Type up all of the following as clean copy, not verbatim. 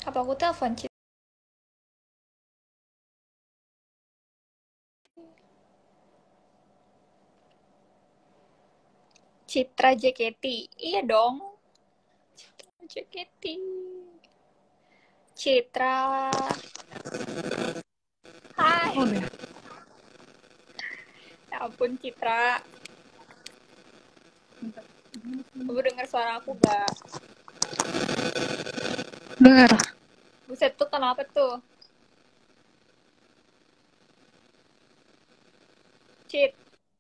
Apa aku telepon Citra JKT? Iya dong. Citra JKT. Citra. Hai. Oh, udah. Ya ampun Citra. Kamu denger suara aku gak? Dengar. Buset tuh kenapa tuh? Cit.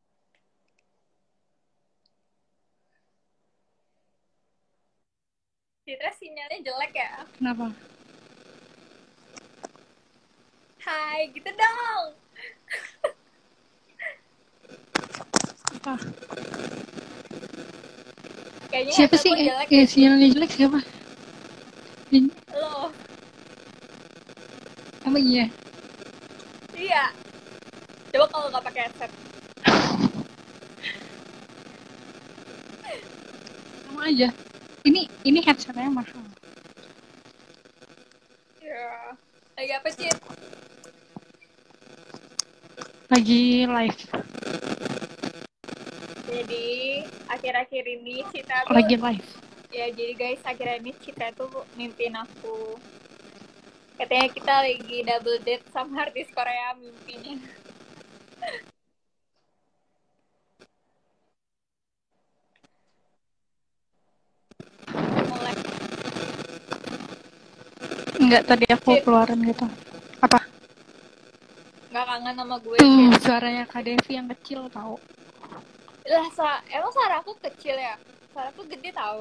Citra sinyalnya jelek ya? Kenapa? Hai, gitu dong. Apa? Kayaknya Siapa headset sih? lo jelek deh. Sinyalnya jelek siapa? Lo. Apa iya? Iya. Coba kalau nggak pakai headset. Sama aja. Ini headsetnya mahal. Ya. Lagi apa, Cit? Lagi live. Jadi, akhir-akhir ini Citra tuh... Lagi live. Ya, jadi guys, akhir ini Citra tuh mimpin aku. Katanya kita lagi double date sama artis Korea mimpinya. Mulai. Enggak, tadi aku Cit, keluarin gitu. Apa? nggak kangen sama gue, Tuh, Cit. suaranya Kak Devi yang kecil tau. Lah, emang suara aku kecil ya? Suara aku gede tau.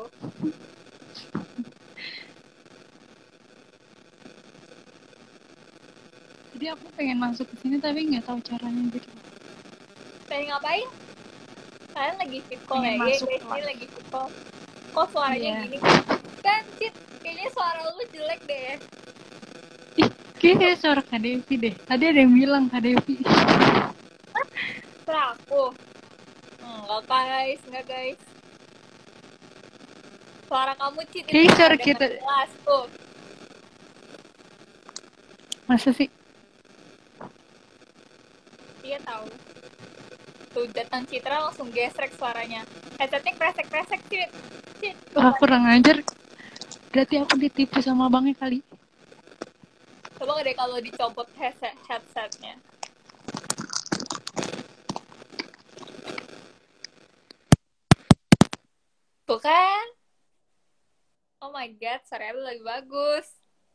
Jadi aku pengen masuk ke sini tapi nggak tahu caranya gitu. Pengen ngapain? Kalian lagi fit call Pengen ya? Iya, masuk guys, ini live. lagi fit call. Kok suaranya Iya. gini? Kan, Cit, kayaknya suara lu jelek deh. Ih, kayaknya suara Kak Devi deh. Tadi ada yang bilang Kak Devi. Suara aku? Enggak, guys. Enggak, guys. Suara kamu, Cit, itu Kayaknya suara ada kita. jelas tuh. Masa sih? Iya tahu. Tuh datang Citra langsung gesrek suaranya. Headsetnya kresek-kresek, Cit. Cit. Wah, kurang ajar. Berarti aku ditipu sama abangnya kali. Coba deh kalau dicopot headsetnya. Tuh kan? Oh my god, suaranya lu lebih bagus.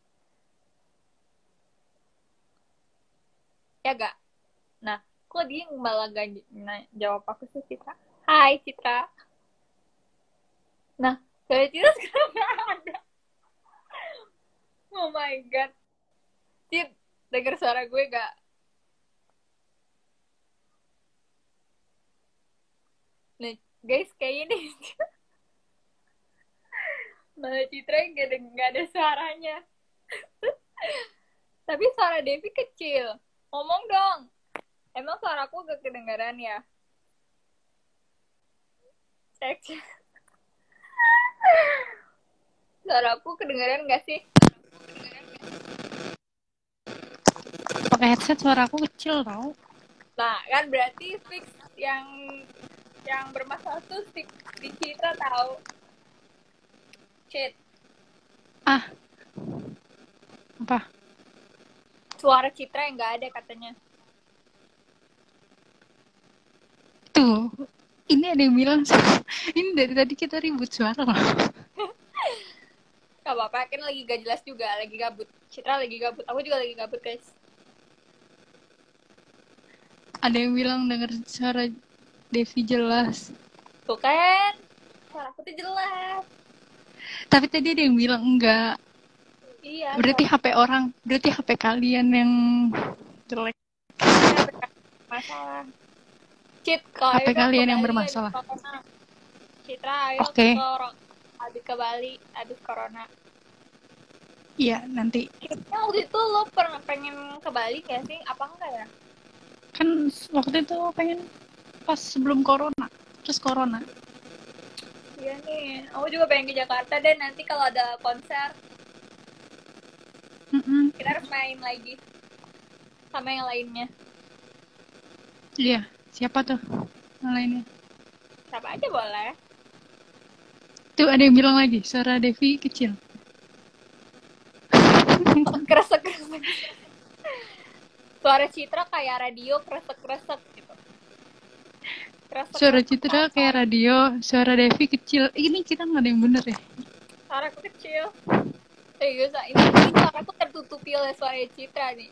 Ya gak? Nah, kok dia malah gak jawab aku sih, Citra? Hai, Citra. Nah, suara Citra sekarang gak ada. Oh my god. Cit, denger suara gue gak? Nah, guys, kayaknya nih malah Citra gak ada suaranya. Tapi suara Devi kecil. Ngomong dong. Emang suaraku gak kedengaran ya? Cek. Suaraku kedengaran gak sih? Pakai headset suara aku kecil tau. Nah, kan berarti fix yang bermasalah tuh di Citra tahu. Shit. Ah. Apa? Suara Citra yang gak ada katanya. Tuh. Ini ada yang bilang ini dari tadi kita ribut suara loh. Gak apa-apa, kan lagi gak jelas juga, lagi gabut. Citra lagi gabut, aku juga lagi gabut, guys. Ada yang bilang denger suara Devi jelas. Tuh kan, suara aku tuh jelas. Tapi tadi ada yang bilang enggak. Iya. Berarti HP orang, berarti HP kalian yang jelek. Masalah. Cit, kalau HP kalian yang bermasalah. Citra, ayo ke Bali, habis corona. Iya, nanti. Kayaknya waktu itu lo pengen ke Bali gak sih? Apa enggak ya? Kan waktu itu pengen pas sebelum corona, terus corona. Iya nih, aku juga pengen ke Jakarta deh nanti kalau ada konser. Kita harus main lagi sama yang lainnya. Iya, siapa tuh yang lainnya? Siapa aja boleh. Tuh ada yang bilang lagi, suara Devi kecil. Kresek-kresek. Suara Citra kayak radio kresek-kresek gitu. Suara Kresek-kresek Citra kasar. kayak radio, suara Devi kecil. Ini kita nggak ada yang bener ya? Suaraku kecil. Serius, ini suaraku tertutupi oleh suara Citra nih.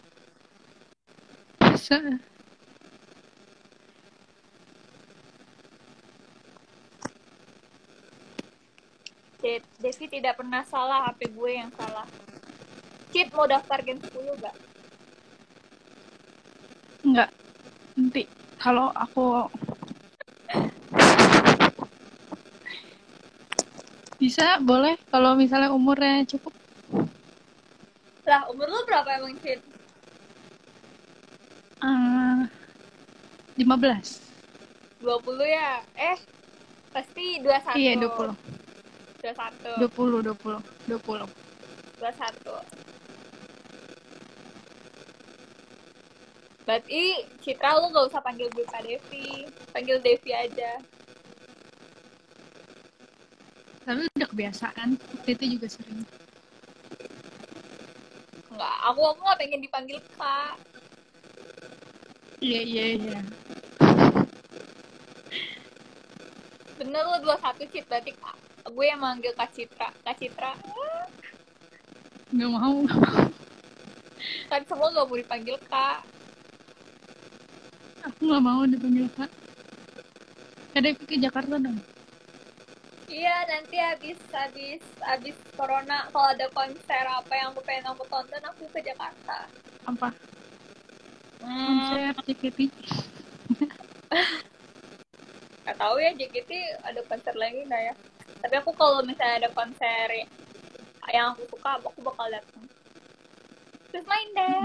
Masa? Devi tidak pernah salah, HP gue yang salah. Cit, mau daftar Gen 10 gak? Enggak. Nanti kalau aku bisa, boleh. Kalau misalnya umurnya cukup. Lah, umur lu berapa emang, Cit? 15. 20 ya? Pasti 21. Iya, 20. 21. 20. 21. Berarti Citra lu gak usah panggil gue Kak Devi. Panggil Devi aja. Tapi udah kebiasaan. Waktu itu juga sering. Enggak, aku gak pengen dipanggil Kak. Iya. Bener lu 21, Cit. Berarti gue yang manggil Kak Citra. Kak Citra. Nggak mau. Kan semua gak mau dipanggil Kak. Aku nggak mau dipanggil Kak. Kak Devi ke Jakarta dong. Iya, nanti habis corona kalau ada konser apa yang aku tonton, aku ke Jakarta. Apa? Konser JKT. Gak tahu ya, JKT ada konser lagi nggak ya? Tapi aku kalau misalnya ada konser yang aku suka, aku bakal datang. Terus main deh.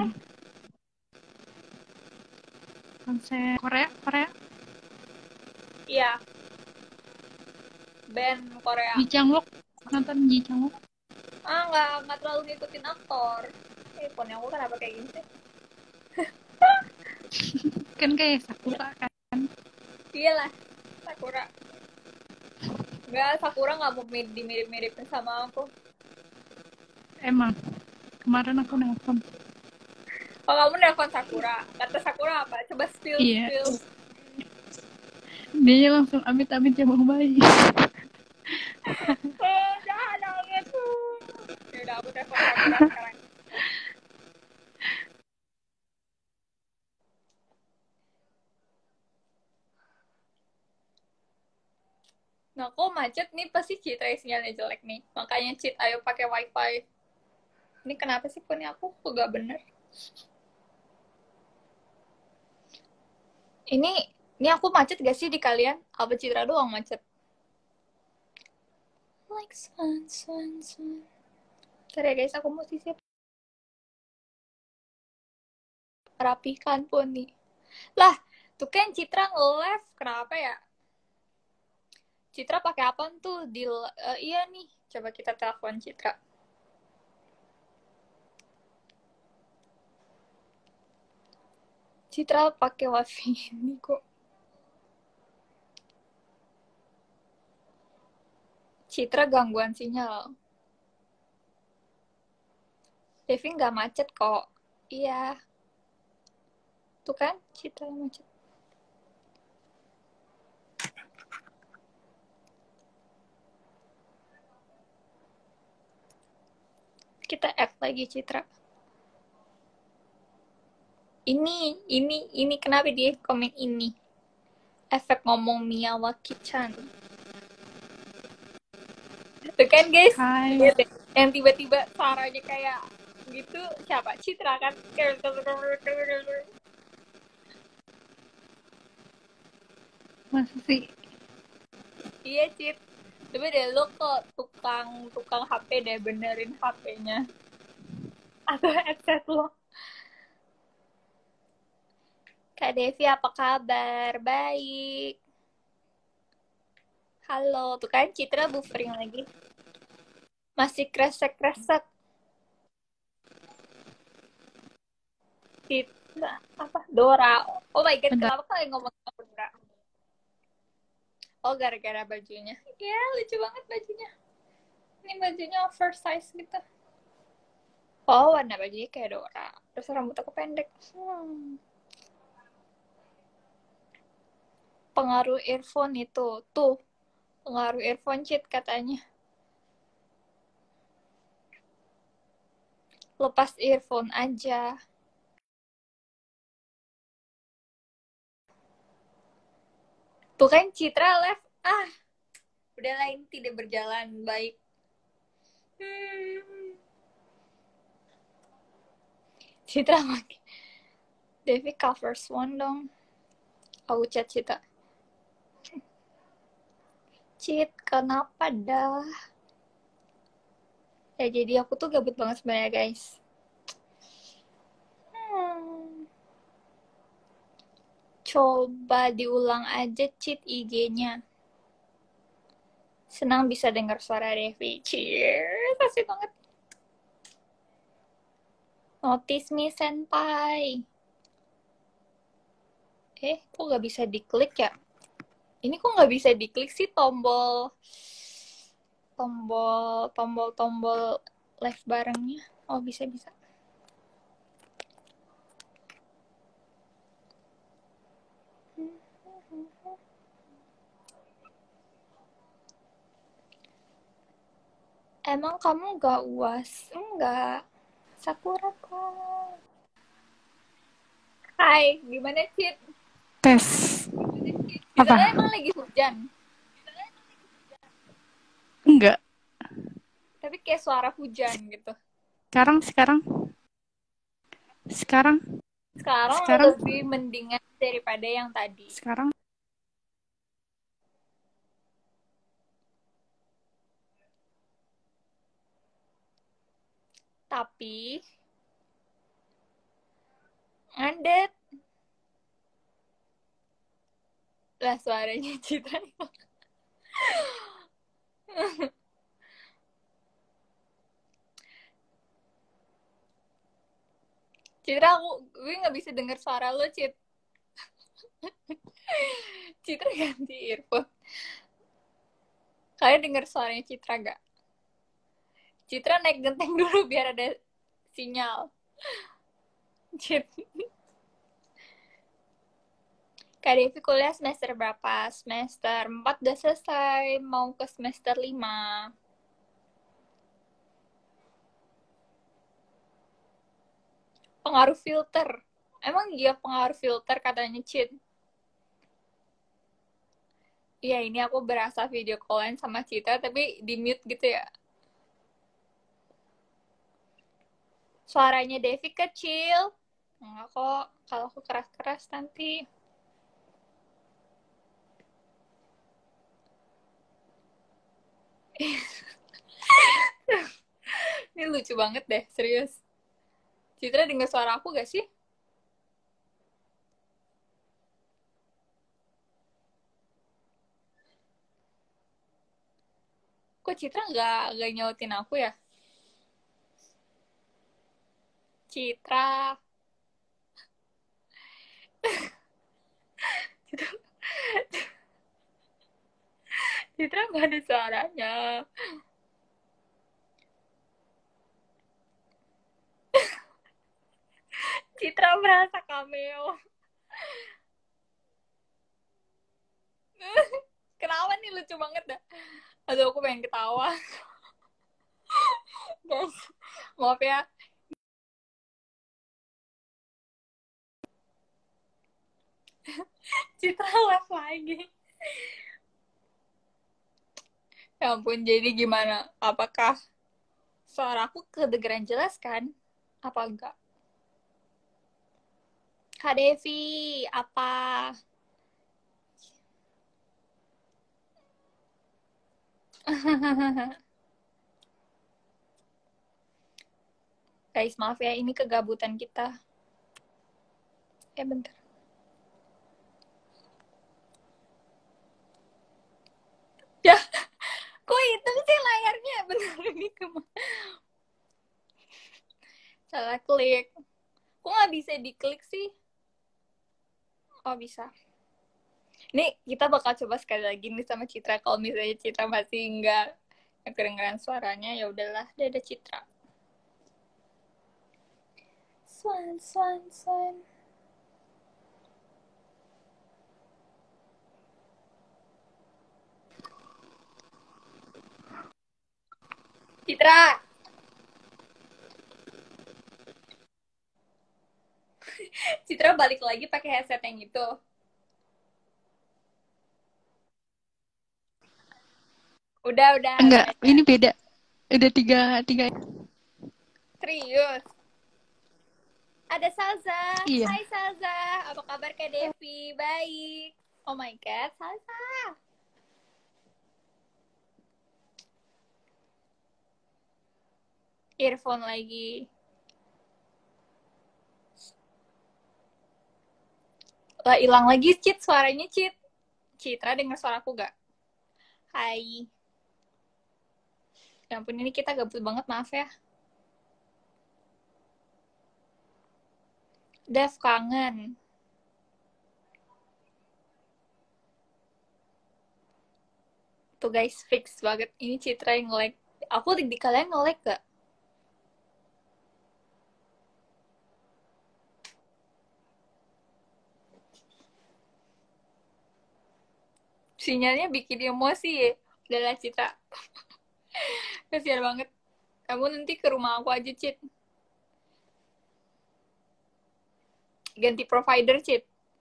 Konser Korea. Iya. Band Korea. Ji Changwook. Nonton Ji Changwook. Nggak terlalu ngikutin aktor. Phone aku kenapa kayak gini sih? Kan kayak Sakura kan. Iyalah, Sakura. Enggak, Sakura nggak mau dimirip-miripin sama aku. Emang. Kemarin aku nelfon. Oh, kamu nelfon Sakura. Kata Sakura apa? Coba spill. Dia langsung amit-amit cabang bayi. Jangan nangis. Yaudah, aku telepon Sakura sekarang. Nah, kok macet nih? Pasti Citra sinyalnya jelek nih. Makanya Cit, ayo pakai wifi. Ini kenapa sih phone aku kok gak bener? Ini aku macet gak sih di kalian? Apa Citra doang macet? Like swan. Bentar ya guys, aku mesti siap. Rapikan pun nih. Lah, tuh kan Citra nge-live. Kenapa ya? Citra pakai apa tuh? Iya nih, coba kita telepon Citra. Citra pakai wifi ini kok. Citra gangguan sinyal. Devi nggak macet kok. Iya. Tuh kan, Citra macet. Kita add lagi Citra. Ini kenapa dia komen ini? Efek ngomong Miyawaki-chan. Tuh kan guys, yang tiba-tiba suaranya kayak gitu, siapa? Citra kan? Masa sih? Iya, Cit. Coba deh lo ke tukang HP deh, benerin HP-nya. Atau headset lo. Kak Devi, apa kabar? Baik. Halo, tuh kan Citra buffering lagi. Masih kresek-kresek. Citra, apa? Dora. Oh my god, Bener. kenapa kalian ngomong Dora? Oh, gara-gara bajunya. Ya, lucu banget bajunya. Ini bajunya oversize gitu. Oh, warna bajunya kayak Dora. Terus rambut aku pendek. Pengaruh earphone itu. Tuh, pengaruh earphone cheat katanya. Lepas earphone aja. Tuh kan Citra left. Ah, udah lain tidak berjalan baik. Citra makin. Devi covers one dong. Aku chat Citra. Cit, kenapa dah? Ya jadi aku tuh gabut banget sebenarnya guys. Coba diulang aja cheat IG-nya. Senang bisa dengar suara Devi. Cheers, kasih banget. Notice me senpai. Kok nggak bisa diklik ya? Ini kok nggak bisa diklik sih tombol live barengnya. Oh, bisa. Emang kamu gak UAS? Enggak. Sakura kok. Hai, gimana Cit? Tes. Di Apa? sana emang lagi hujan? Enggak. Tapi kayak suara hujan gitu. Sekarang. Sekarang Sekarang. lebih mendingan daripada yang tadi. Sekarang. Tapi ngadet lah suaranya Citra. Citra, gue nggak bisa dengar suara lo, Cit. Citra ganti earphone. Kalian dengar suaranya Citra gak? Citra naik genteng dulu biar ada sinyal. Cit. Kak Devi kuliah semester berapa? Semester 4 udah selesai. Mau ke semester 5. Pengaruh filter. Emang iya pengaruh filter katanya Cit? Iya, ini aku berasa video callan sama Citra, tapi di mute gitu ya. Suaranya Devi kecil. Enggak kok, kalau aku keras-keras nanti. Ini lucu banget deh, serius. Citra dengar suara aku gak sih? Kok Citra nggak nyautin aku ya? Citra. Citra nggak ada suaranya. Citra merasa cameo. Kenapa nih lucu banget dah? Aduh, aku pengen ketawa. Guys, maaf ya. Citra live lagi. Ya ampun, jadi gimana? Apakah suara aku kedengeran jelas kan? Apa enggak? Kak Devi, apa? Guys, maaf ya, ini kegabutan kita. Bentar. Ya, kok hitam sih layarnya? Bener ini kemana? Salah klik. Kok nggak bisa diklik sih? Oh, bisa. Nih, kita bakal coba sekali lagi nih sama Citra. Kalau misalnya Citra masih nggak kedengeran suaranya, ya udahlah, dadah Citra. Swan, swan, swan. Citra! Citra balik lagi pakai headset yang itu. Udah. Enggak, ini beda. Udah tiga. Serius. Ada Salza. Iya. Hai Salza. Apa kabar Kak Devi? Baik. Oh my god, Salza. Earphone lagi. Lah, hilang lagi, Cit. Suaranya, Cit. Citra denger suaraku gak? Hai. Ya ampun, ini kita gabut banget, maaf ya. Dev kangen. Tuh guys, fix banget. Ini Citra yang nge-lag. Aku di kalian nge-lag gak? Sinyalnya bikin emosi ya. Udahlah Citra. Kasian banget. Kamu nanti ke rumah aku aja, Cit. Ganti provider, Cit.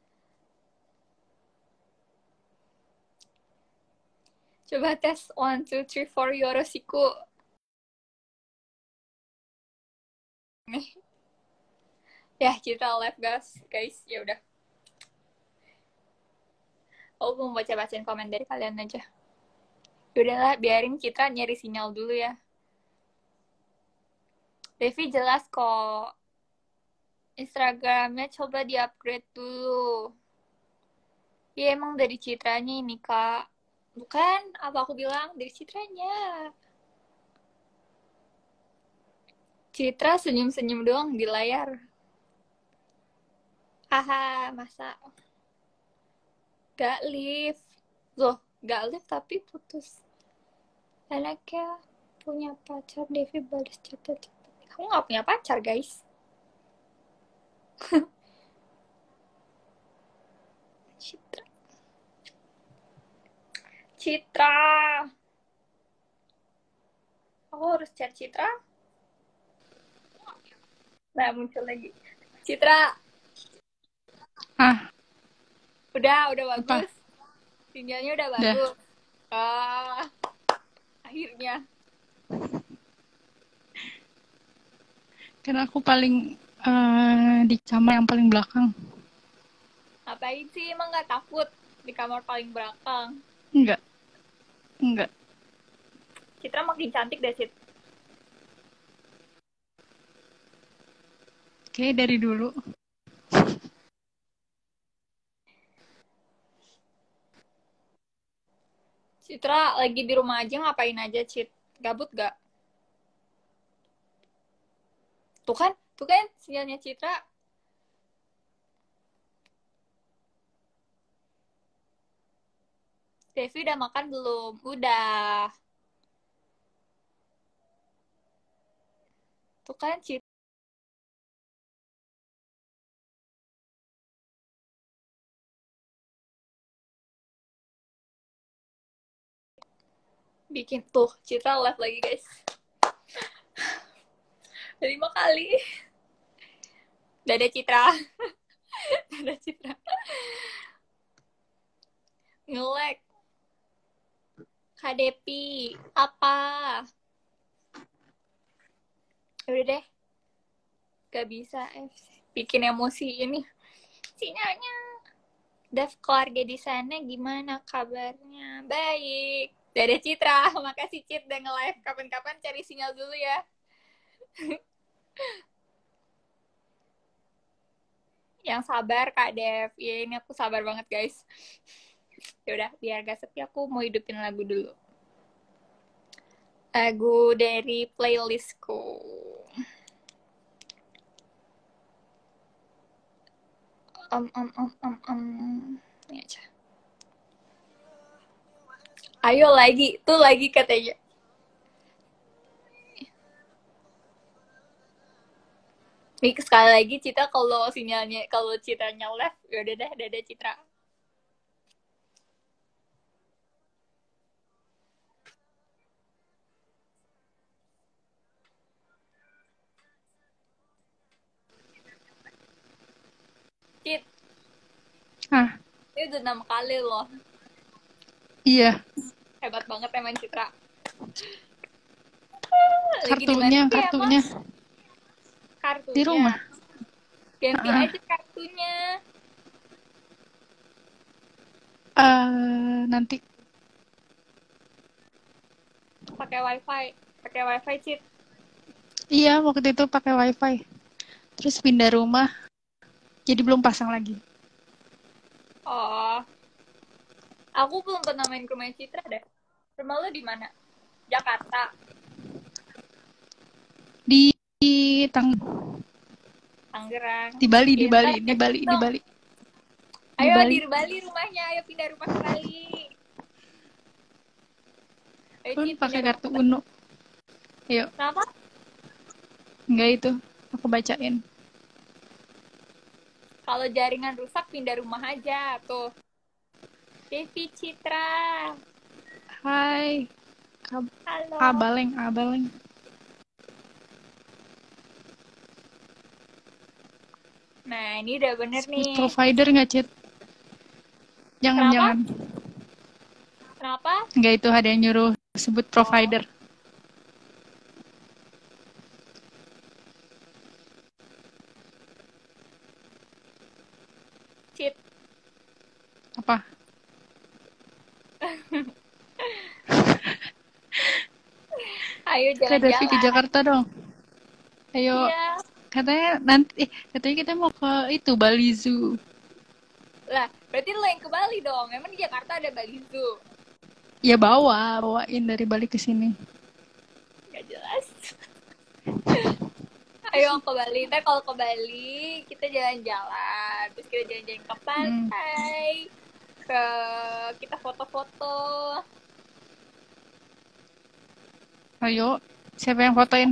Coba tes 1, 2, 3, 4 Yoroshiku. Ya, Citra live guys. Ya udah. Aku mau baca-bacain komen dari kalian aja. Udahlah, biarin Citra nyari sinyal dulu ya. Devi jelas kok. Instagramnya coba di-upgrade dulu. Ya emang dari Citranya ini, Kak. Bukan, apa aku bilang? Dari Citranya. Citra senyum-senyum doang di layar. Haha, masa? Gak live. Loh, gak live tapi putus. Anaknya punya pacar, Devi balas chat. Kamu gak punya pacar, guys. Citra. Aku harus chat Citra. Nah, muncul lagi. Citra. Udah bagus. Sinyalnya udah bagus. Akhirnya. Karena aku paling di kamar yang paling belakang. Ngapain sih? Emang gak takut di kamar paling belakang? Enggak. Citra makin cantik deh, Cit. Oke, dari dulu. Citra lagi di rumah aja, ngapain aja, Cit? Gabut gak? Tuh kan sinyalnya Citra. Devi udah makan belum? Udah. Tuh kan Citra. Bikin tuh, Citra live lagi, guys. 5 kali. Dadah Citra. Dadah Citra. Nge-lag. Kak Depi, apa? Udah deh. Gak bisa, bikin emosi ini. Sinyalnya. Dev, keluarga di sana gimana kabarnya? Baik. Dadah Citra. Makasih Cit udah nge-live. Kapan-kapan cari sinyal dulu ya. Yang sabar Kak Dev. Ya ini aku sabar banget guys. Yaudah, biar gak sepi aku mau hidupin lagu dulu. Lagu dari playlistku. Ini aja. Ayo lagi, tuh lagi katanya. Nih sekali lagi Citra kalau sinyalnya kalau Citranya left, ya udah deh, dadah Citra. Cit, Ah, ini udah 6 kali loh. iya. Hebat banget emang Citra. Lagi di mana Kartunya, sih kartunya. emang? Kartunya. Di rumah. Ganti Ah, aja kartunya. nanti. Pakai wifi. Pakai wifi Cit. Iya, waktu itu pakai wifi. Terus pindah rumah, jadi belum pasang lagi. Oh, aku belum pernah main ke rumah Citra deh. Rumah lo di mana? Jakarta. Di Tangerang. di Bali, di Ya, Bali, ntar di Bali, di dong. Bali. Di Ayo Bali. di Bali rumahnya. Ayo pindah rumah ke Bali. Ayo Pun Cit pakai pindah rumah kartu ke Bali. Uno. Ayo, Kenapa? enggak itu. Aku bacain. Kalau jaringan rusak pindah rumah aja. Tuh. Devi Citra. Hai. Halo. Abaleng, abaleng. Nah, ini udah bener Sebut nih. provider nggak, Cit? Jangan, Kenapa? jangan. Kenapa? Enggak, itu ada yang nyuruh sebut Oh, provider. Cit. Apa? Ayo Kak Devi ke jalan-jalan. Jakarta dong. Ayo, Iya. katanya nanti, katanya kita mau ke itu, Bali Zoo. Lah, berarti lo yang ke Bali dong. Emang di Jakarta ada Bali Zoo? Ya bawain dari Bali ke sini. Gak jelas. Ayo ke Bali. Ntar kalau ke Bali, kita jalan-jalan. Terus kita jalan-jalan ke Hmm. pantai. Kita foto-foto. Ayo, siapa yang fotoin?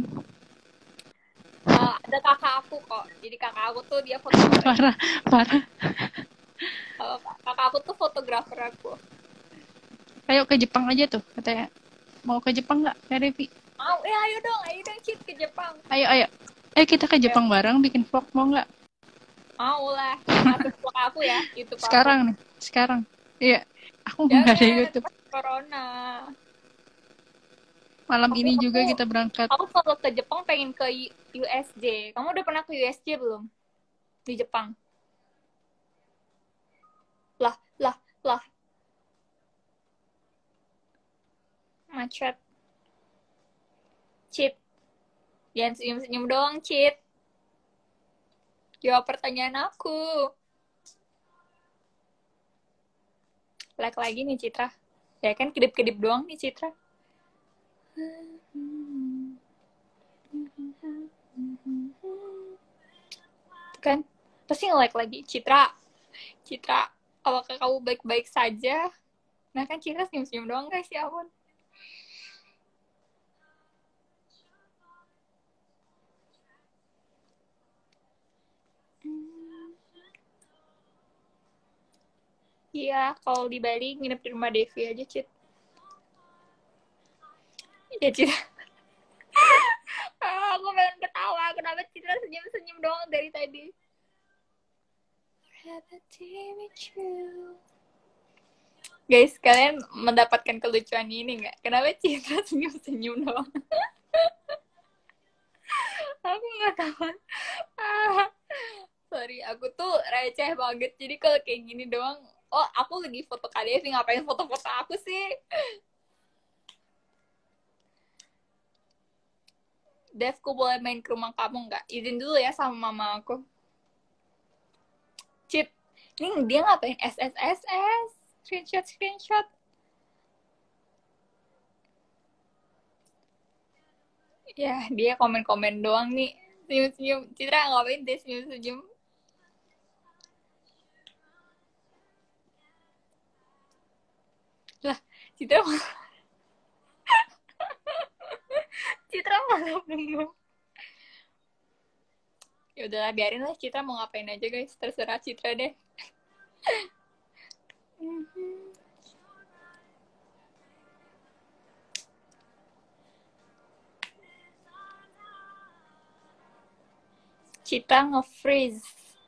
Ada kakak aku kok. Jadi kakak aku tuh dia foto-fotoin. Parah, parah. Kakak aku tuh fotografer aku. Ayo ke Jepang aja tuh, katanya. Mau ke Jepang nggak, Kak Devi? Mau, ayo dong Cit ke Jepang. Ayo, ayo. Ayo kita ke Ayo, Jepang bareng bikin vlog, mau nggak? mau lah. Masuk vlog aku ya, YouTube aku. Sekarang nih, sekarang. Iya, aku nggak ada Jangan, YouTube. pas corona. Malam Aku, ini aku, juga kita berangkat. aku kalau ke Jepang pengen ke USJ. Kamu udah pernah ke USJ belum? Di Jepang. Lah, lah, lah. Macet. Cit. Jangan senyum-senyum doang, Cit. Jawab pertanyaan aku. Like lagi nih, Citra. Ya kan, kedip-kedip doang nih, Citra. Kan, pasti nge-like lagi. Citra, Citra, apakah kamu baik-baik saja? Nah kan Citra senyum-senyum doang guys, ya ampun. Iya, kalau di Bali nginep di rumah Devi aja, Cit. Ya, Cit. Aku pengen ketawa. Kenapa Citra senyum-senyum doang dari tadi? Guys, kalian mendapatkan kelucuan ini nggak? Kenapa Citra senyum-senyum doang? Aku nggak tahu. Sorry, aku tuh receh banget. Jadi kalau kayak gini doang, oh aku lagi foto Kak Devi, ngapain foto-foto aku sih? Devku boleh main ke rumah kamu nggak? Izin dulu ya sama mama aku. Cit, ini dia ngapain SSSS? Screenshot. Ya, dia komen-komen doang nih. Senyum-senyum. Citra ngapain deh senyum-senyum? Citra Citra malah bengong. Ya udahlah, biarin lah Citra mau ngapain aja guys, terserah Citra deh. Citra nge-freeze.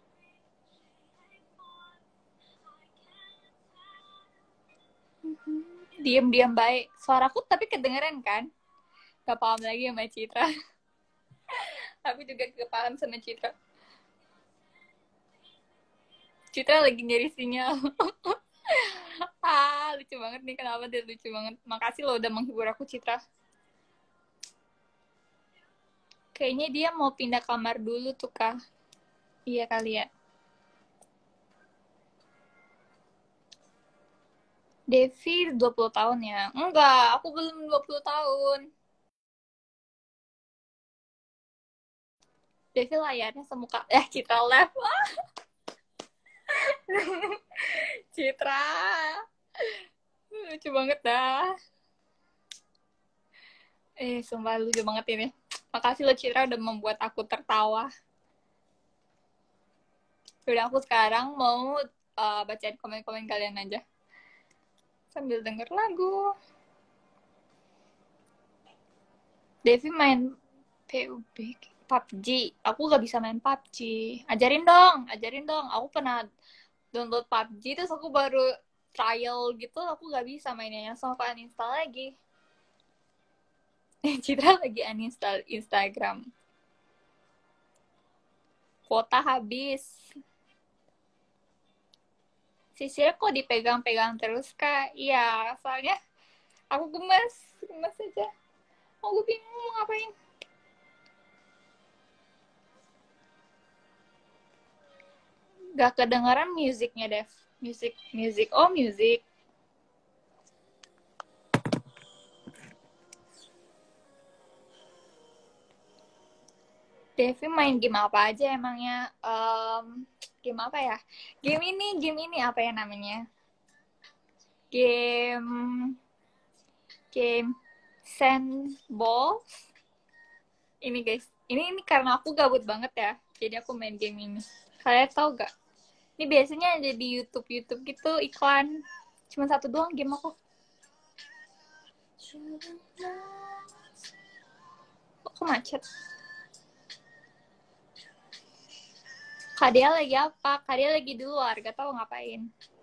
Diam-diam baik. Suaraku tapi kedengeran kan? Gak paham lagi sama Citra. Aku juga gak paham sama Citra. Citra lagi nyari sinyal. Lucu banget nih. Kenapa dia lucu banget. Makasih lo udah menghibur aku, Citra. Kayaknya dia mau pindah kamar dulu tuh, Kak. Iya kali ya. Devi 20 tahun ya? Enggak, aku belum 20 tahun. Devi layarnya semuka... Citra left. Citra. Lucu banget dah. Sumpah lucu banget ini. Makasih lo Citra udah membuat aku tertawa. Udah, aku sekarang mau bacain komen-komen kalian aja. Sambil denger lagu. Devi main PUBG. Aku gak bisa main PUBG. Ajarin dong. Aku pernah download PUBG, terus aku baru trial gitu, aku gak bisa mainnya. So aku uninstall lagi. Citra lagi uninstall Instagram. Kuota habis. Sisirnya kok dipegang-pegang terus, Kak? Iya, soalnya aku gemes aja. Aku bingung mau ngapain. Gak kedengeran musiknya, Dev. Music. Oh, music. Devi main game apa aja emangnya? Game apa ya? Game ini apa ya namanya? Game Sandballs. Ini guys, ini karena aku gabut banget ya, jadi aku main game ini. Kalian tahu gak? Ini biasanya ada di YouTube gitu iklan. Cuma satu doang game aku. Kok macet? Kak Dia lagi apa? Kak Dia lagi di luar, gak tahu ngapain.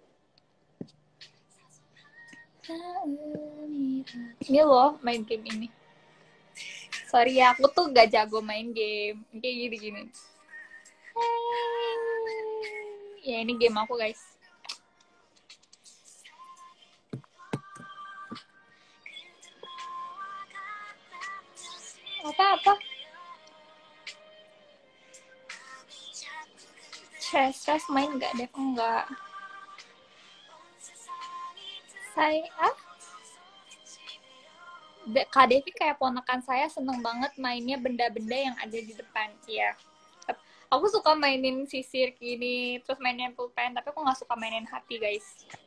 Ini loh main game ini. Sorry ya, aku tuh gak jago main game. Kayak gini-gini. Ya ini game aku guys. Apa? Chess main gak deh? Enggak. Kak Devi kayak ponakan saya, seneng banget mainnya benda-benda yang ada di depan. Iya. Aku suka mainin sisir gini, terus mainin pulpen, tapi aku gak suka mainin hati, guys.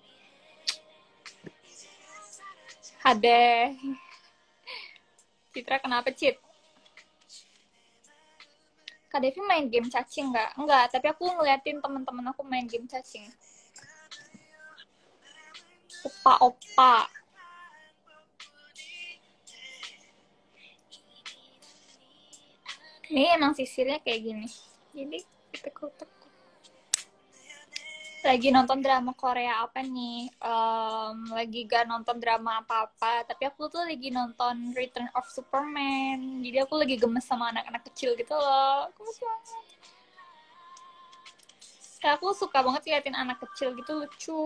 Hadeh. Citra kenapa, Cit? Kak Devi main game cacing nggak? Enggak, tapi aku ngeliatin teman-teman aku main game cacing. Opa. Ini emang sisirnya kayak gini. Jadi tekuk-tekuk. Lagi nonton drama Korea apa nih? Lagi gak nonton drama apa-apa, tapi aku tuh lagi nonton Return of Superman. Jadi aku lagi gemes sama anak-anak kecil gitu loh. Gemes banget. Aku suka banget liatin anak kecil gitu, lucu.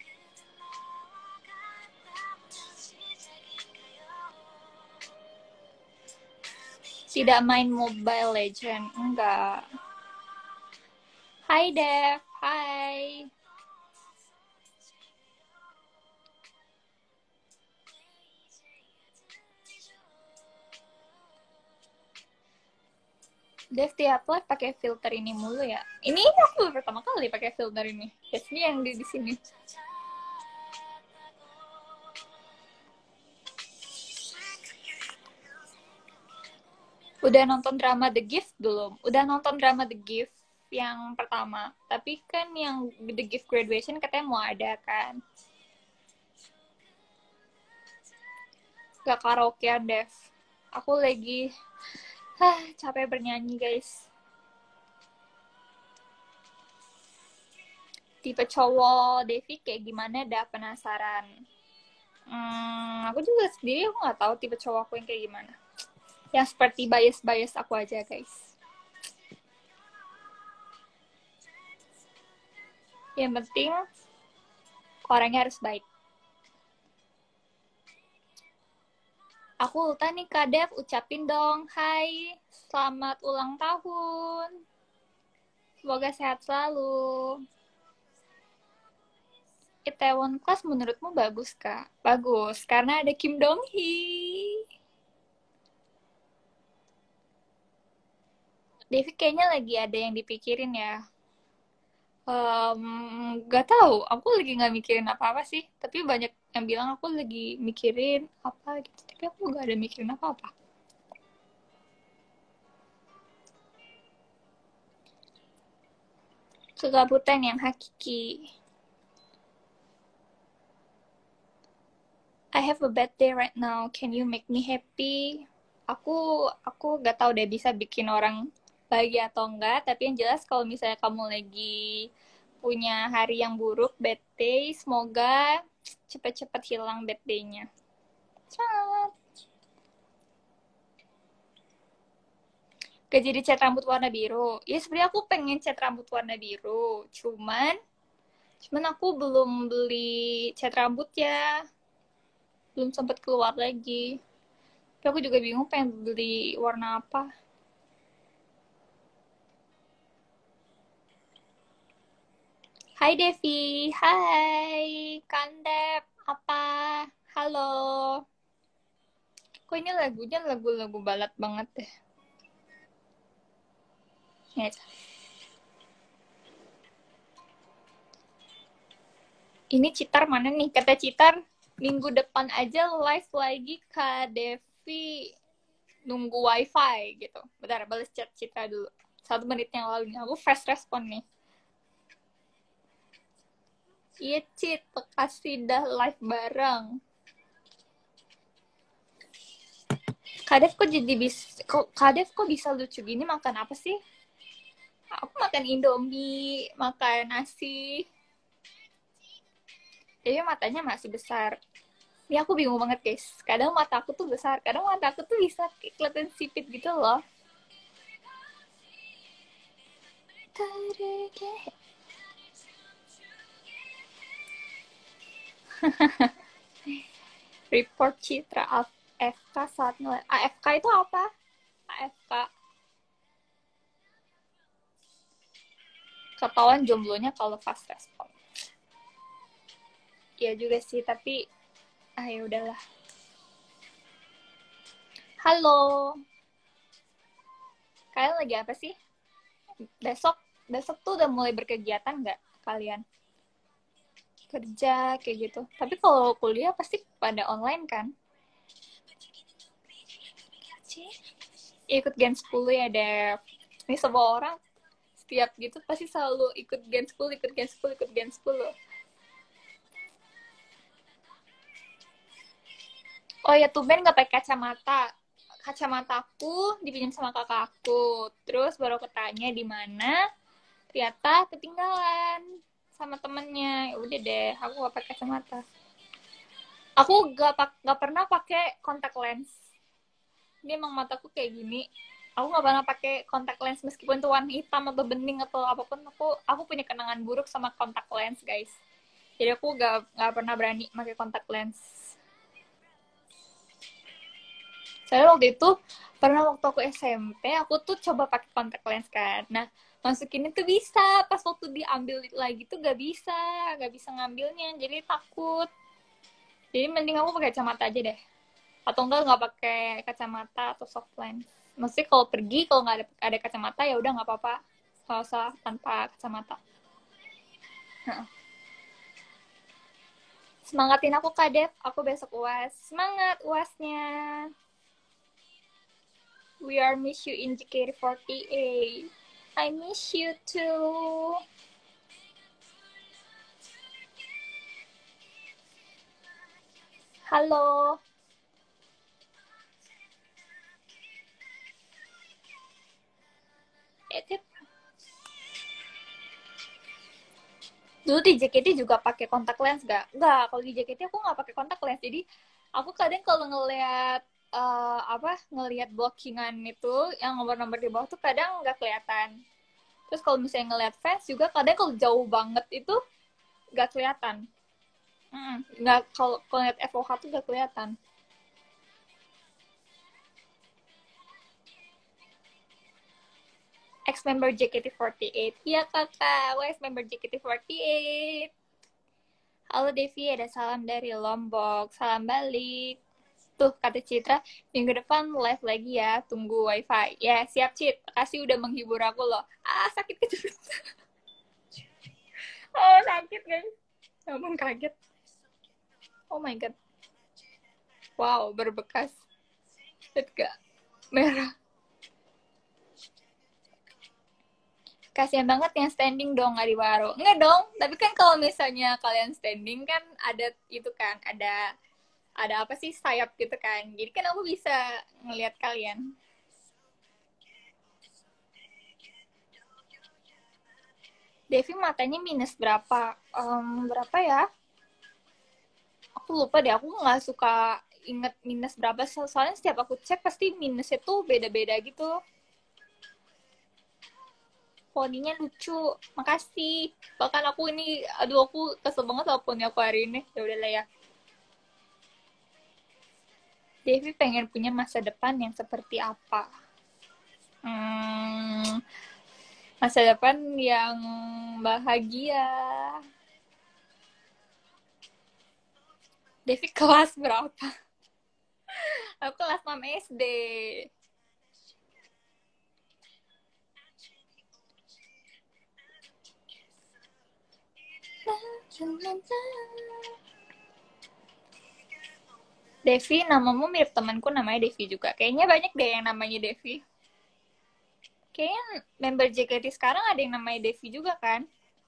Tidak main Mobile Legend, enggak. Hai Dev, hai. Dev tiap live pakai filter ini mulu ya. Ini aku pertama kali pakai filter ini. Biasanya yang di sini. Udah nonton drama The Gift belum? Udah nonton drama The Gift yang pertama. Tapi kan yang The Gift Graduation katanya mau ada kan. Gak karaokean, Dev. Aku lagi capek bernyanyi, guys. Tipe cowok Devi kayak gimana, dah penasaran. Aku juga sendiri aku nggak tahu tipe cowok aku yang kayak gimana. Yang seperti bias aku aja, guys. Yang penting orangnya harus baik. Aku ulta nih, Kak Dev. Ucapin dong, hai, selamat ulang tahun. Semoga sehat selalu. Itaewon Class menurutmu bagus, Kak? Bagus, karena ada Kim Dong Hee. Devi kayaknya lagi ada yang dipikirin ya. Gak tahu, aku lagi nggak mikirin apa-apa sih. Tapi banyak yang bilang aku lagi mikirin apa gitu. Tapi aku gak ada mikirin apa-apa. Kegabutan yang hakiki. I have a bad day right now. Can you make me happy? Aku gak tahu deh bisa bikin orang bahagia atau enggak. Tapi yang jelas kalau misalnya kamu lagi punya hari yang buruk, bad day, semoga cepet-cepet hilang bad day-nya. Selamat. Gak jadi cat rambut warna biru. Ya sebenarnya aku pengen cat rambut warna biru. Cuman aku belum beli cat rambut ya. Belum sempat keluar lagi. Tapi aku juga bingung pengen beli warna apa. Hai Devi, hai Kandep, apa? Halo. Kok ini lagunya lagu-lagu balat banget deh. Ya. Ini Citar mana nih? Kata Citar, minggu depan aja live lagi Kak Devi. Nunggu wifi gitu. Bentar, balas chat Citra dulu. 1 menit yang lalu nih. Aku fast respon nih. Iya, Cit. Kasih dah live bareng. Kadef kok jadi Kadef kok bisa lucu gini? Makan apa sih? Aku makan Indomie, makan nasi. Jadi matanya masih besar. Ini aku bingung banget, guys. Kadang mata aku tuh besar, kadang mata aku tuh bisa kelihatan sipit gitu loh. Report Citra AFK saat nilai. AFK itu apa? AFK. Ketahuan jomblonya kalau fast respon. Iya juga sih, tapi ya udahlah. Halo. Kalian lagi apa sih? Besok tuh udah mulai berkegiatan nggak kalian? Kerja kayak gitu. Tapi kalau kuliah pasti pada online kan? Ikut Gen 10 ya, Dev. Ini semua orang setiap gitu pasti selalu ikut Gen 10, ikut Gen 10, ikut Gen 10. Oh ya, tumben nggak pakai kacamata. Kacamataku dipinjam sama kakakku. Terus baru ketanya di mana. Ternyata ketinggalan sama temennya. Ya udah deh, aku gak pakai kacamata. Aku gak pernah pakai kontak lens. Ini emang mataku kayak gini. Aku gak pernah pakai kontak lens meskipun itu warna hitam atau bening atau apapun. Aku punya kenangan buruk sama kontak lens, guys. Jadi aku gak pernah berani pakai kontak lens. Soalnya waktu itu waktu aku SMP aku tuh coba pakai kontak lens kan. Nah, masukinnya tuh bisa, pas waktu diambil lagi tuh gak bisa ngambilnya, jadi takut. Jadi mending aku pakai kacamata aja deh, atau enggak nggak pakai kacamata atau soft lens. Maksudnya kalau pergi kalau nggak ada kacamata ya udah nggak apa-apa, nggak usah tanpa kacamata. Nah. Semangatin aku Kak Dev, aku besok UAS. Semangat UASnya. We are miss you in JKT48. I miss you too. Halo. Dulu di JKT juga pakai kontak lens gak? Enggak, kalau di JKT aku nggak pakai kontak lens. Jadi aku kadang kalau ngelihat ngelihat blockingan itu yang nomor-nomor di bawah tuh kadang nggak kelihatan. Terus kalau misalnya ngelihat fans juga kadang kalau jauh banget itu nggak kelihatan. Nggak, kalau ngeliat FOH tuh nggak kelihatan. Ex-member JKT48. Iya kakak, ex-member JKT48. Halo Devi, ada salam dari Lombok. Salam balik. Tuh, kata Citra, minggu depan live lagi ya, tunggu wifi. Ya, siap Cit, kasih udah menghibur aku loh. Sakit kecil. Oh, sakit guys. Ngomong kaget. Oh my god. Wow, berbekas. Lihat gak? Merah. Kasian banget yang standing dong, nggak diwaro. Nggak dong, tapi kan kalau misalnya kalian standing kan ada itu kan, ada apa sih, sayap gitu kan. Jadi kan aku bisa ngelihat kalian. Devi matanya minus berapa? Berapa ya? Aku lupa deh, aku nggak suka inget minus berapa. Soalnya setiap aku cek pasti minusnya tuh beda-beda gitu. Poninya lucu, makasih. Bahkan aku ini, aduh aku kesel banget sama poni aku hari ini. Ya udahlah ya. Devi pengen punya masa depan yang seperti apa? Masa depan yang bahagia. Devi kelas berapa? Aku kelas 6 SD. Devi, namamu mirip temanku namanya Devi juga. Kayaknya banyak deh yang namanya Devi. Kayaknya member JKT sekarang ada yang namanya Devi juga kan?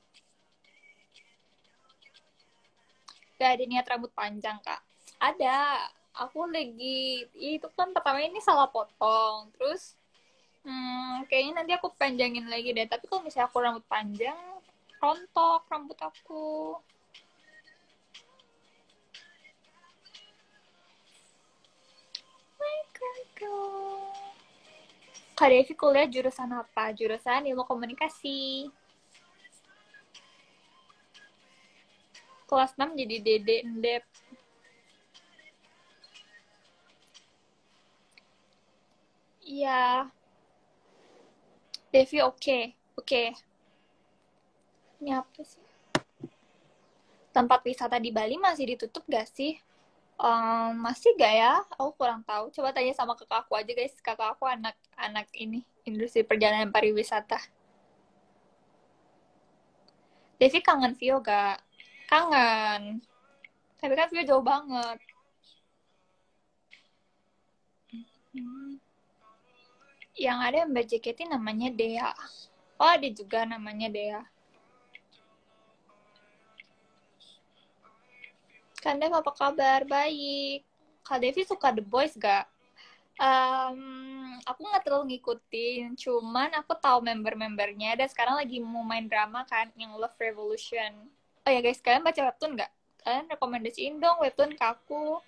Gak ada niat rambut panjang, Kak. Ada. Aku lagi, itu kan pertama ini salah potong. Terus, kayaknya nanti aku panjangin lagi deh. Tapi kalau misalnya aku rambut panjang, rontok rambut aku. Kak Devi kuliah jurusan apa? Jurusan ilmu komunikasi. Kelas 6 jadi Dede Endep. Iya. Devi oke. Ini apa sih? Tempat wisata di Bali masih ditutup gak sih? Masih gak ya? Aku kurang tahu. Coba tanya sama kakak aku aja guys. Kakak aku anak ini, industri perjalanan pariwisata. Devi kangen Vio gak? Kangen. Tapi kan Vio jauh banget. Yang ada Mbak JKT namanya Dea. Oh, ada juga namanya Dea. Kak Dev, apa kabar? Baik. Kak Devi suka The Boys gak? Aku nggak terlalu ngikutin, cuman aku tahu member-membernya dan sekarang lagi mau main drama kan yang Love Revolution. Oh ya guys, kalian baca webtoon nggak? Kalian rekomendasiin dong webtoon ke aku.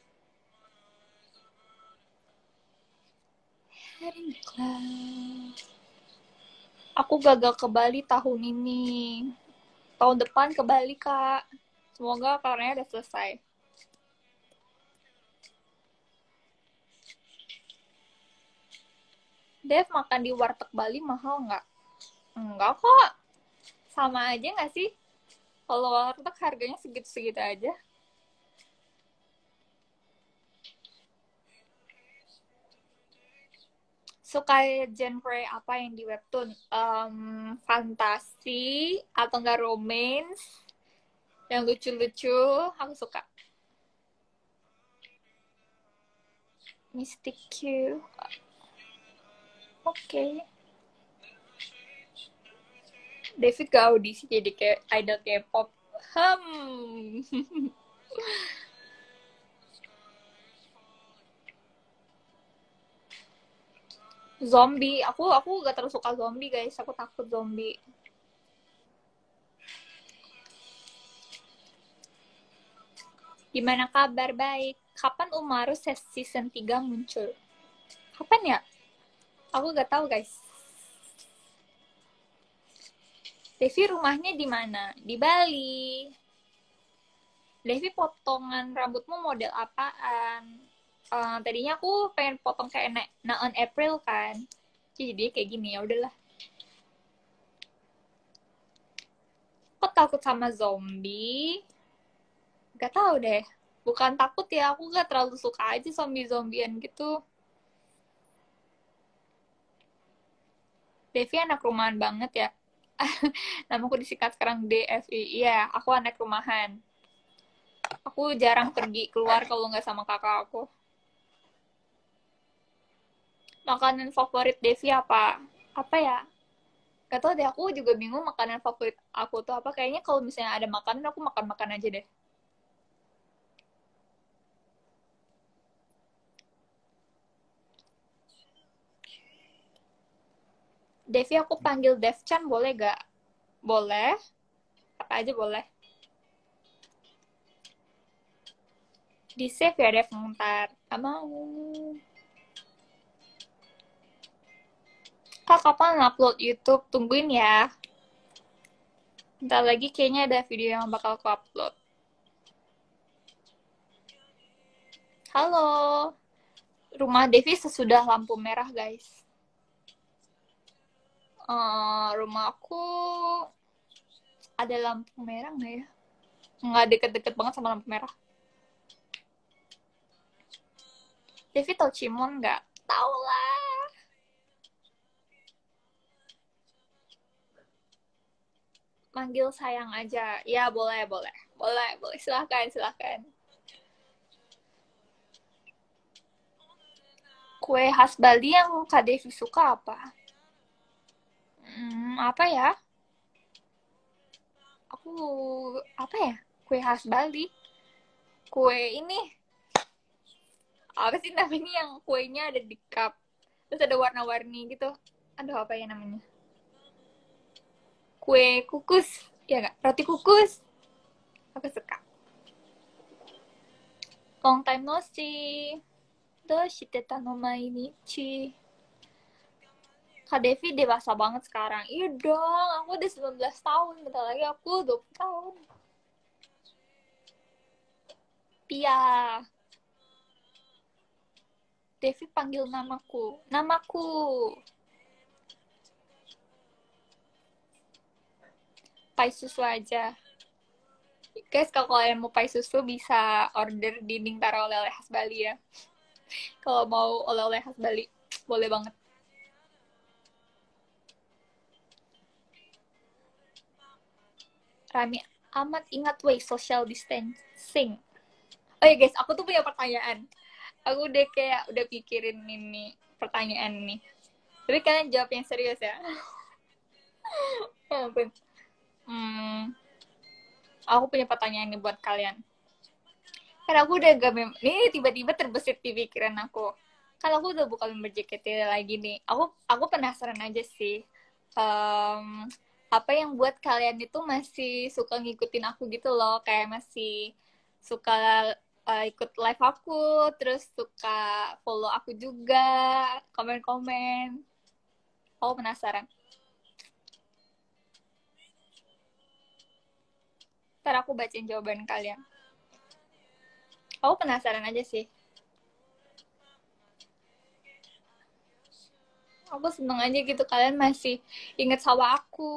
Aku gagal ke Bali tahun ini. Tahun depan ke Bali, Kak. Semoga kabarnya udah selesai. Dev, makan di warteg Bali mahal nggak? Enggak kok. Sama aja nggak sih? Kalau warteg harganya segitu-segitu aja. Suka genre apa yang di webtoon? Fantasi atau enggak romance? Yang lucu-lucu, aku suka. Mystic Q. Oke. David gak audisi jadi kayak idol K-pop. Zombie, aku gak terlalu suka zombie guys, aku takut zombie. Gimana kabar? Baik. Kapan Umaru season 3 muncul? Kapan ya? Aku gak tahu guys. Devi rumahnya di mana? Di Bali. Devi potongan rambutmu model apaan? Tadinya aku pengen potong kayak Naon April kan. Jadi kayak gini, ya udahlah. Kok takut sama zombie? Gak tahu deh. Bukan takut ya, aku gak terlalu suka aja zombie-zombian gitu. Devi anak rumahan banget ya. Namaku disingkat sekarang DFI. Iya, aku anak rumahan. Aku jarang pergi keluar kalau nggak sama kakak aku. Makanan favorit Devi apa? Apa ya? Gak tau deh, aku juga bingung makanan favorit aku tuh apa. Kayaknya kalau misalnya ada makanan, aku makan-makan aja deh. Devi, aku panggil Devchan boleh gak? Boleh. Apa aja boleh. Di-save ya, Dev, ntar. Gak mau. Kak, kapan upload YouTube? Tungguin ya. Ntar lagi kayaknya ada video yang bakal aku upload. Halo. Rumah Devi sesudah lampu merah, guys. Rumah aku ada lampu merah nggak ya? Nggak deket-deket banget sama lampu merah. Devi tau Cimon nggak? Tau lah. Manggil sayang aja. Ya, boleh, boleh. Boleh, boleh. Silahkan, silahkan. Kue khas Bali yang Kak Devi suka apa? Apa ya? Aku, apa ya? Kue khas Bali. Kue ini, apa sih namanya yang kuenya ada di cup? Terus ada warna-warni gitu. Aduh, apa ya namanya? Kue kukus. Ya nggak? Roti kukus. Aku suka. Long time no see. Doshiteta no mainichi. Kak Devi dewasa banget sekarang. Iya dong, aku udah 19 tahun. Bentar lagi aku 20 tahun. Pia. Devi panggil namaku. Namaku. Pai susu aja. Guys, kalau kalian mau pai susu bisa order di Ningtara oleh-oleh khas Bali ya. Kalau mau oleh-oleh khas Bali, boleh banget. Rami amat ingat way social distancing. Oh ya guys, aku tuh punya pertanyaan. Aku udah pikirin ini pertanyaan nih. Tapi kalian jawab yang serius ya. Ya ampun. Aku punya pertanyaan nih buat kalian. Kan aku udah gak ini tiba-tiba terbesit di pikiran aku. Kan aku udah buka member JKT lagi nih. Aku penasaran aja sih. Apa yang buat kalian itu masih suka ngikutin aku gitu loh, kayak masih suka ikut live aku, terus suka follow aku juga, komen-komen. Aku penasaran. Ntar aku bacain jawaban kalian. Aku penasaran aja sih. Aku seneng aja gitu kalian masih inget sama aku.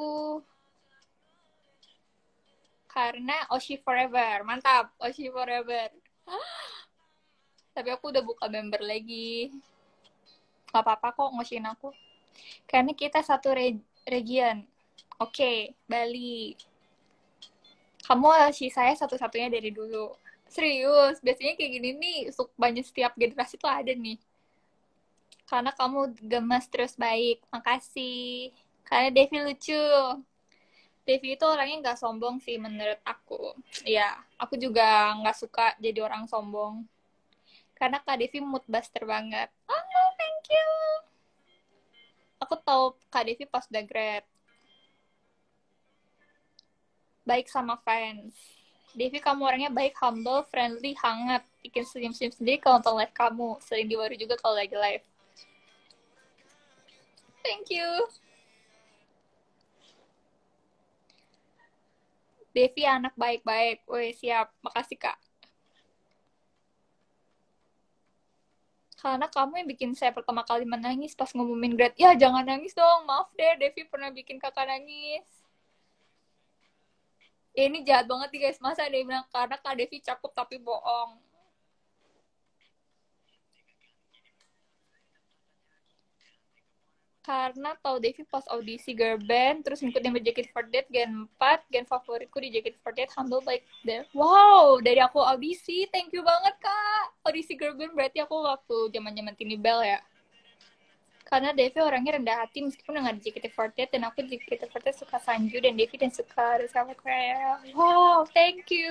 Karena Oshi Forever. Mantap, Oshi Forever. Tapi aku udah buka member lagi. Gak apa-apa kok ngoshin aku. Karena kita satu region. Oke, Bali. Kamu Oshi saya satu-satunya dari dulu. Serius, biasanya kayak gini nih banyak setiap generasi tuh ada nih. Karena kamu gemes terus baik. Makasih. Karena Devi lucu. Devi itu orangnya nggak sombong sih menurut aku. Ya, aku juga nggak suka jadi orang sombong. Karena Kak Devi mood buster banget. Oh, thank you. Aku tahu Kak Devi pas udah grad. Baik sama fans. Devi, kamu orangnya baik, humble, friendly, hangat. Bikin senyum-senyum sendiri kalau nonton live kamu. Sering diwaru juga kalau lagi live. Thank you. Devi anak baik-baik. Woi, siap. Makasih, Kak. Karena kamu yang bikin saya pertama kali menangis pas ngumumin grade. Ya, jangan nangis dong. Maaf deh, Devi pernah bikin kakak nangis. Ya, ini jahat banget nih guys. Masa dia bilang karena Kak Devi cakep tapi bohong. Karena tahu Devi pas audisi girl band, terus ngikutin JKT48 Gen 4, Gen favoritku di JKT48 humble baik deh. Wow, dari aku audisi, thank you banget Kak. Audisi girl band berarti aku waktu zaman-zaman Tini Bell ya. Karena Devi orangnya rendah hati meskipun nggak di JKT48 dan aku di JKT48 suka Sanju dan Devi dan suka sama Korea. Wow, thank you.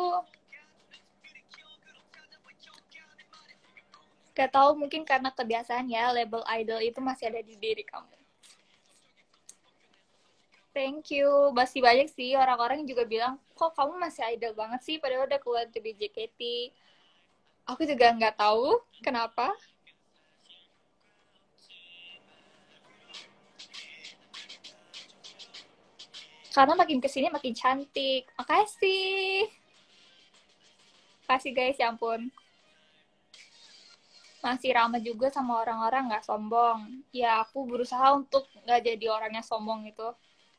Gak tahu mungkin karena kebiasaan ya label idol itu masih ada di diri kamu. Thank you. Masih banyak sih orang-orang yang juga bilang, kok kamu masih idol banget sih padahal udah keluar dari JKT. Aku juga nggak tahu kenapa. Karena makin kesini makin cantik. Makasih. Makasih guys, ya ampun. Masih ramah juga sama orang-orang nggak sombong. Ya aku berusaha untuk nggak jadi orangnya sombong itu.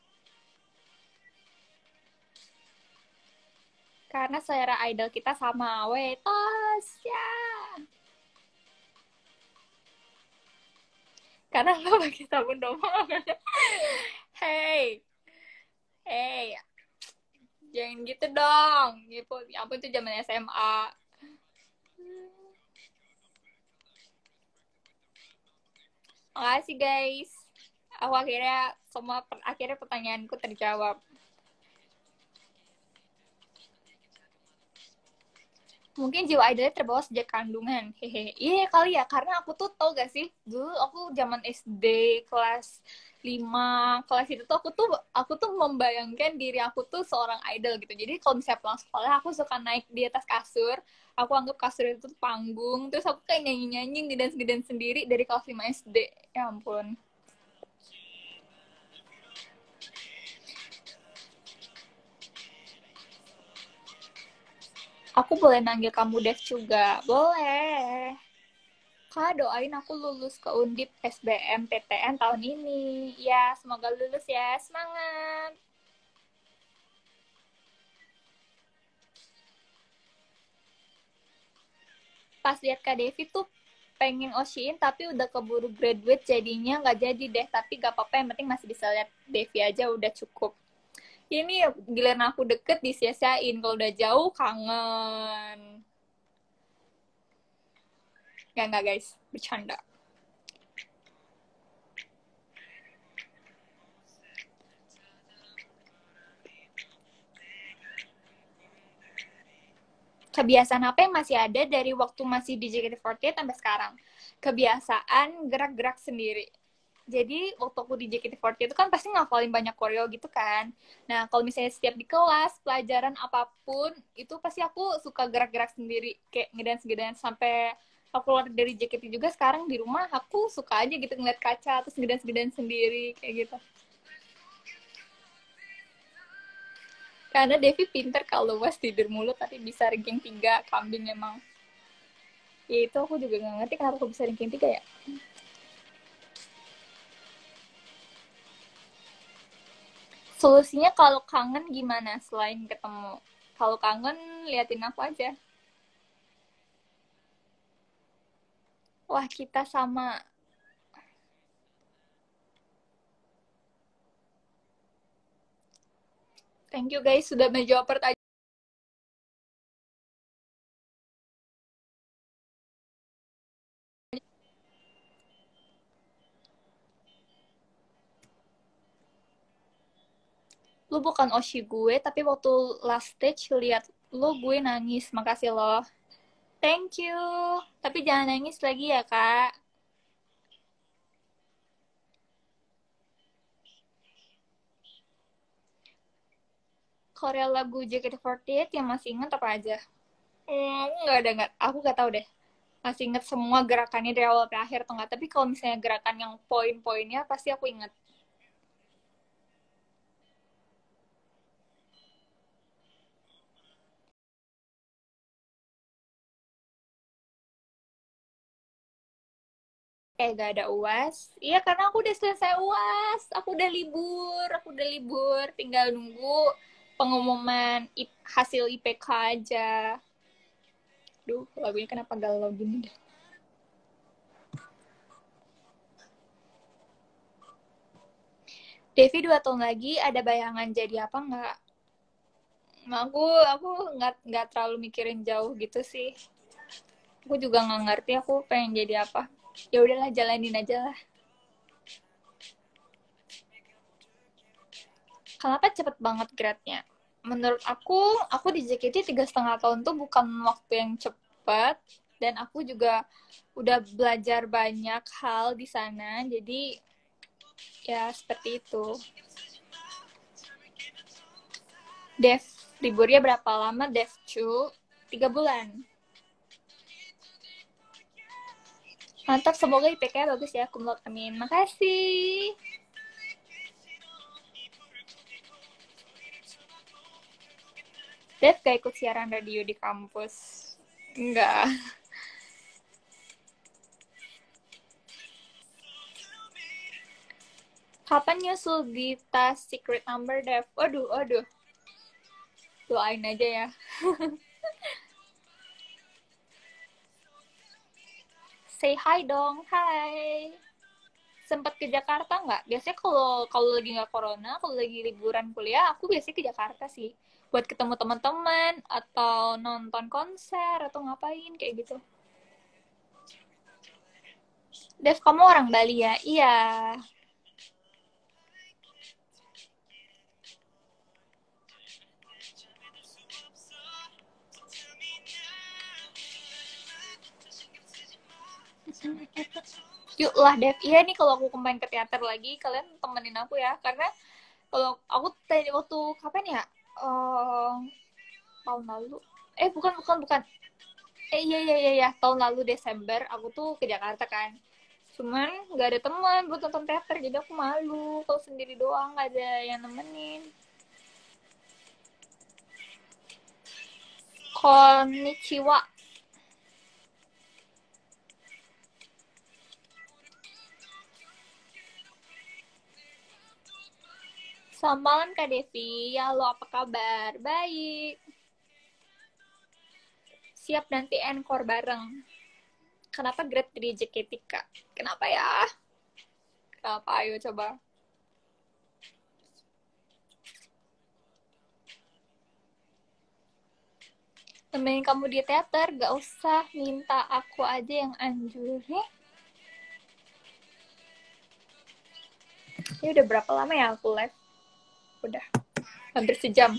Karena selera idol kita sama. Wetos, ya. Karena lo pakai sabun dong. Hey, hey, jangan gitu dong. Gitu, ya ampun itu zaman SMA. Makasih guys. Aku akhirnya pertanyaanku terjawab. Mungkin jiwa idolnya terbawa sejak kandungan. Hehe. Iya kali ya, karena aku tuh tau gak sih, dulu aku zaman SD kelas 5 kelas itu tuh aku tuh membayangkan diri aku tuh seorang idol gitu. Jadi kalau misalnya pulang sekolah aku suka naik di atas kasur, aku anggap kasur itu tuh panggung, terus aku kayak nyanyi-nyanyi ngedance sendiri dari kelas 5 SD. Ya ampun. Aku boleh manggil kamu Dev juga? Boleh. Kak, doain aku lulus ke Undip SBM PTN tahun ini. Ya, semoga lulus ya. Semangat. Pas lihat Kak Devi tuh pengen Oshin tapi udah keburu graduate jadinya nggak jadi deh. Tapi gak apa-apa, yang penting masih bisa lihat Devi aja udah cukup. Ini giliran aku deket disia-siain. Kalau udah jauh kangen. Nggak guys. Bercanda. Kebiasaan apa yang masih ada dari waktu masih di JKT48 sampai sekarang? Kebiasaan gerak-gerak sendiri. Jadi waktu aku di JKT48 itu kan pasti ngafalin banyak koreo gitu kan. Nah kalau misalnya setiap di kelas, pelajaran apapun, itu pasti aku suka gerak-gerak sendiri. Kayak ngedance-ngedance sampai aku keluar dari JKT juga sekarang di rumah, aku suka aja gitu ngeliat kaca, terus ngedance-ngedance sendiri, kayak gitu. Karena Devi pinter kalau was tidur mulu, tapi bisa ranking 3, kambing emang. Ya itu aku juga gak ngerti kenapa aku bisa ranking 3 ya. Solusinya kalau kangen gimana selain ketemu? Kalau kangen, liatin aku aja. Wah, kita sama. Thank you guys sudah menjawab pertanyaan. Lu bukan Oshi gue, tapi waktu last stage lihat lu gue nangis. Makasih loh. Thank you. Tapi jangan nangis lagi ya, Kak. Korea lagu JKT48 yang masih inget apa aja? Aku nggak tahu deh. Masih inget semua gerakannya dari awal sampai akhir atau nggak. Tapi kalau misalnya gerakan yang poin-poinnya pasti aku inget. Gak ada UAS. Iya, karena aku udah selesai UAS. Aku udah libur. Tinggal nunggu pengumuman hasil IPK aja. Duh, lagunya kenapa galau gini deh. Devi 2 tahun lagi ada bayangan jadi apa nggak? Aku nggak terlalu mikirin jauh gitu sih. Aku juga nggak ngerti aku pengen jadi apa. Ya udahlah, jalanin aja lah. Kenapa cepet banget grade-nya? Menurut aku di JKT 3,5 tahun tuh bukan waktu yang cepet, dan aku juga udah belajar banyak hal di sana, jadi ya seperti itu. Dev, liburnya berapa lama, Dev Cu? 3 bulan. Mantap, semoga IPK bagus ya, kumlot, amin. Makasih. Dev gak ikut siaran radio di kampus? Enggak. Kapan nyusul di tas secret number, Dev? Waduh. Doain aja ya. Say hi dong, hi. Sempet ke Jakarta nggak? Biasanya kalau lagi nggak corona, kalau lagi liburan kuliah, aku biasanya ke Jakarta sih. Buat ketemu teman-teman, atau nonton konser, atau ngapain, kayak gitu. Dev, kamu orang Bali ya? Iya. Yuk lah, Dev. Iya nih, kalau aku kemarin ke teater lagi, kalian temenin aku ya. Karena kalau aku tadi waktu kapan ya? Tahun lalu. Bukan. Iya. Tahun lalu Desember, aku tuh ke Jakarta kan. Cuman nggak ada teman buat nonton teater, jadi aku malu kalau sendiri doang, nggak ada yang nemenin. Konnichiwa. Selamat malam Kak Devi. Ya lo, apa kabar? Baik. Siap nanti encore bareng. Kenapa grade 3 JKT, Kak? Kenapa ya? Kenapa? Ayo coba. Temenin kamu di teater, gak usah minta aku aja yang anjurin. Ini udah berapa lama ya aku live? Udah hampir sejam.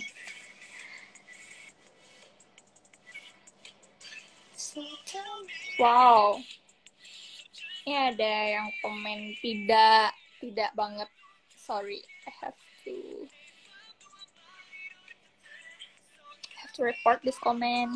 Wow. Ini ada yang komen tidak banget. Sorry, I have to report this comment.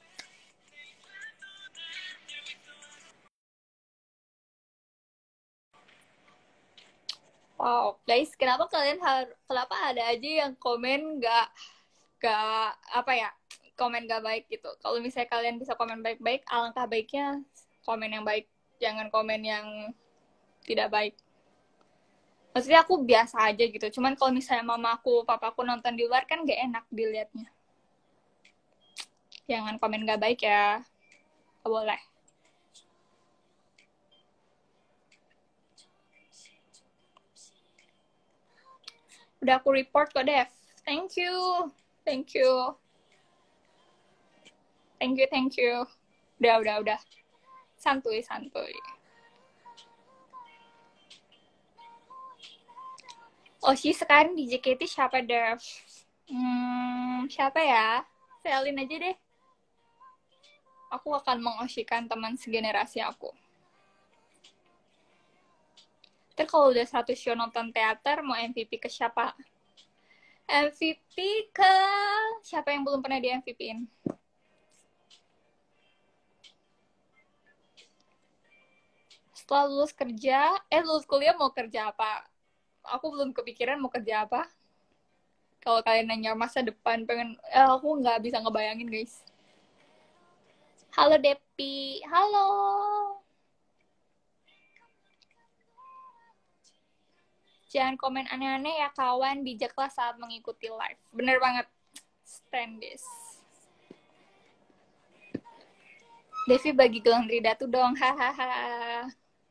Wow, guys, kenapa ada aja yang komen gak apa ya, komen gak baik gitu. Kalau misalnya kalian bisa komen baik-baik, alangkah baiknya komen yang baik, jangan komen yang tidak baik. Maksudnya aku biasa aja gitu, cuman kalau misalnya mamaku, papaku nonton di luar kan gak enak dilihatnya. Jangan komen gak baik ya, gak boleh. Udah aku report kok, Dev. Thank you. Udah. Santuy. Oshi sekarang di JKT siapa, Dev? Siapa ya? Selin aja deh. Aku akan mengoshikan teman segenerasi aku. Terus kalau udah 100 show nonton teater, mau MVP ke siapa? MVP ke siapa yang belum pernah di MVP-in? Setelah lulus kerja, lulus kuliah mau kerja apa? Aku belum kepikiran mau kerja apa. Kalau kalian nanya masa depan, aku nggak bisa ngebayangin, guys. Halo Depi, halo. Jangan komen aneh-aneh ya kawan, bijaklah saat mengikuti live. Bener banget, stand this. Devi bagi gelang Ridatu dong, hahaha.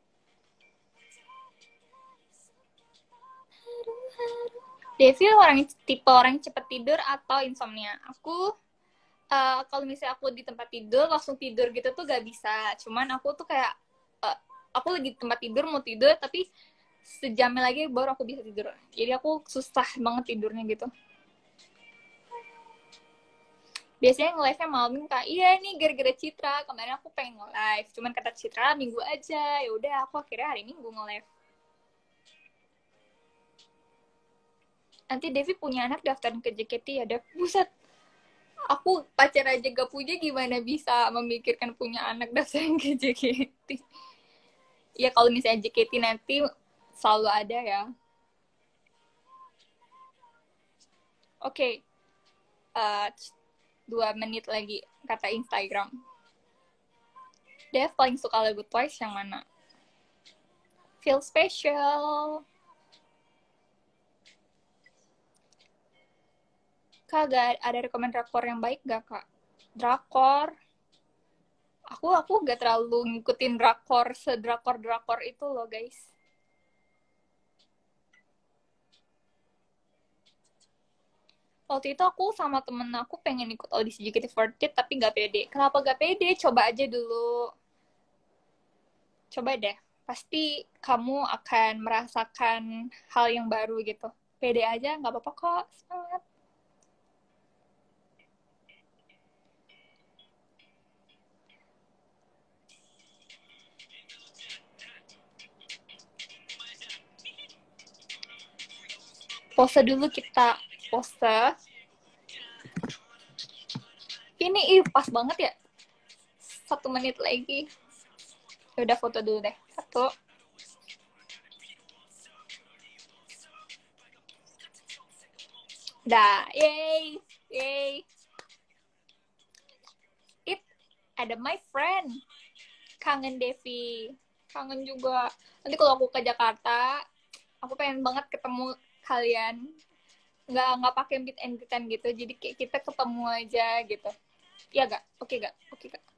Devi tipe orang cepet tidur atau insomnia? Aku kalau misalnya aku di tempat tidur langsung tidur gitu tuh gak bisa. Cuman aku tuh kayak aku lagi di tempat tidur mau tidur tapi sejamnya lagi baru aku bisa tidur. Jadi aku susah banget tidurnya gitu. Biasanya nge-live-nya malam Kak. Iya nih gara-gara Citra. Kemarin aku pengen nge-live, cuman kata Citra minggu aja. Ya udah aku akhirnya hari Minggu nge-live. Nanti Devi punya anak daftarin ke JKT ya, Dev. Buset. Aku pacar aja gak punya, gimana bisa memikirkan punya anak daftarin ke JKT. Ya kalau misalnya JKT nanti selalu ada ya. Oke. 2 menit lagi kata Instagram. Dev paling suka lagu Twice yang mana? Feel Special. Kak, ada rekomend drakor yang baik gak, Kak? Drakor? Aku gak terlalu ngikutin drakor, sedrakor-drakor itu loh, guys. Waktu itu aku sama temen aku pengen ikut audisi JKT48, tapi gak pede. Kenapa gak pede? Coba aja dulu. Coba deh. Pasti kamu akan merasakan hal yang baru gitu. Pede aja, gak apa-apa kok. Semangat. Pose dulu kita. Pose. Ini pas banget ya. 1 menit lagi. Udah foto dulu deh. 1. Dah. Yay. Yay. Ada my friend. Kangen Devi. Kangen juga. Nanti kalau aku ke Jakarta, aku pengen banget ketemu kalian. Nggak pakai meet and greet gitu. Jadi kayak kita ketemu aja gitu. Iya gak? Oke gak? Oke gak?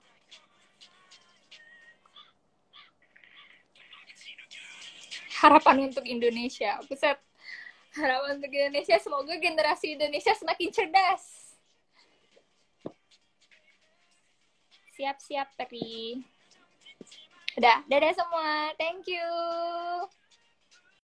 Harapan untuk Indonesia. Buset. Harapan untuk Indonesia. Semoga generasi Indonesia semakin cerdas. Siap-siap, Peri. Udah, dadah semua. Thank you.